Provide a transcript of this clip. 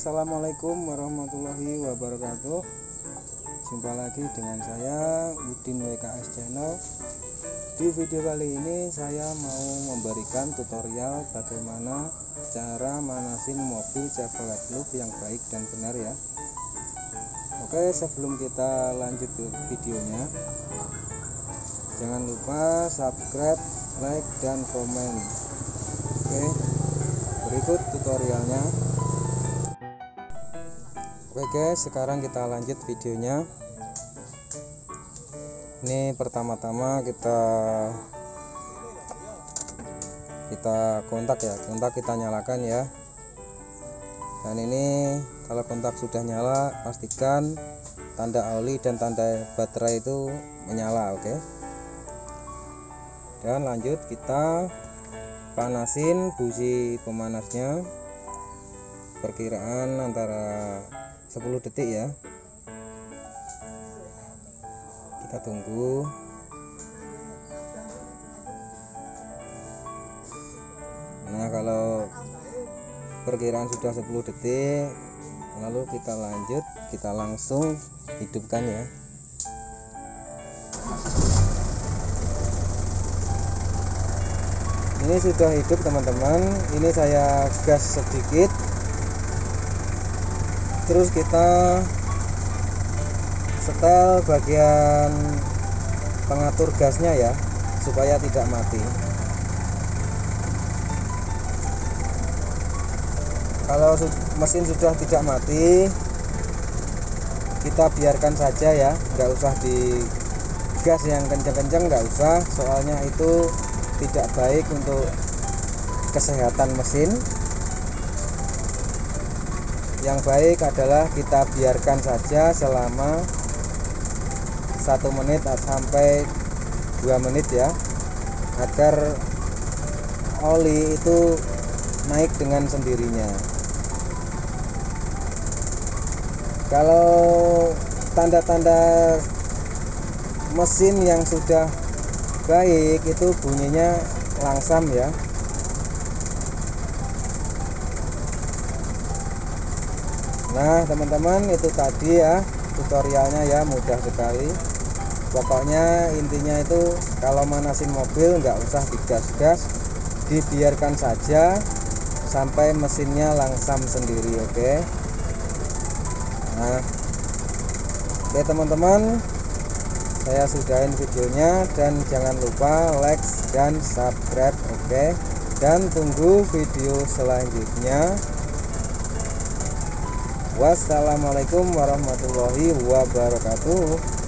Assalamualaikum warahmatullahi wabarakatuh. Jumpa lagi dengan saya Udin WKS Channel. Di video kali ini saya mau memberikan tutorial bagaimana cara manasin mobil Chevrolet Loop yang baik dan benar ya. Oke, sebelum kita lanjut ke videonya, jangan lupa subscribe, like, dan komen. Oke, berikut tutorialnya. Oke guys, sekarang kita lanjut videonya. Ini pertama-tama kita kontak ya, kontak kita nyalakan ya. Dan ini kalau kontak sudah nyala, pastikan tanda oli dan tanda baterai itu menyala. Oke, dan lanjut kita panasin busi pemanasnya, perkiraan antara 10 detik ya. Kita tunggu. Nah, kalau perkiraan sudah 10 detik, lalu kita lanjut, kita langsung hidupkan ya. Ini sudah hidup teman-teman. Ini saya gas sedikit, terus kita setel bagian pengatur gasnya ya, supaya tidak mati. Kalau mesin sudah tidak mati, kita biarkan saja ya, nggak usah digas yang kencang-kencang, nggak usah, soalnya itu tidak baik untuk kesehatan mesin. Yang baik adalah kita biarkan saja selama 1 menit sampai 2 menit ya, agar oli itu naik dengan sendirinya. Kalau tanda-tanda mesin yang sudah baik itu bunyinya langsam ya. Nah teman-teman, itu tadi ya tutorialnya ya, mudah sekali. Pokoknya intinya itu kalau manasin mobil nggak usah digas-gas, dibiarkan saja sampai mesinnya langsam sendiri. Oke. Nah, oke teman-teman, saya sudahin videonya, dan jangan lupa like dan subscribe. Oke, dan tunggu video selanjutnya. Wassalamualaikum warahmatullahi wabarakatuh.